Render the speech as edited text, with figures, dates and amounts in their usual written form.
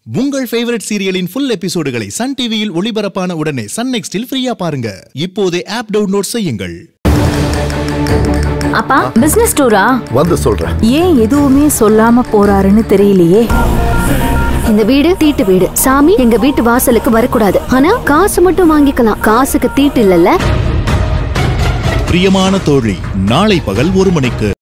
உங்கள் ஃபேவரட் சீரியலின் ஃபுல் எபிசோடுகளை சன் டிவியில் ஒளிபரப்பான உடனே சன் நெக்ஸ்டில் ஃப்ரீயா பாருங்க. இப்போதே ஆப் டவுன்லோட் செய்யுங்கள். அப்பா பிசினஸ் டூரா வந்து சொல்றேன். ஏன் எதுவுமே சொல்லாம போறாருன்னு தெரியலையே. இந்த வீடு தீட்டு வீடு. சாமி எங்க வீட்டு வாசலுக்கு வரக்கூடாது. ஆனா காசு மட்டும் வாங்கிக்கலாம். காசுக்கு தீட்டு இல்லல்ல. பிரியமான தோழி நாளை பகல் 1 மணிக்கு.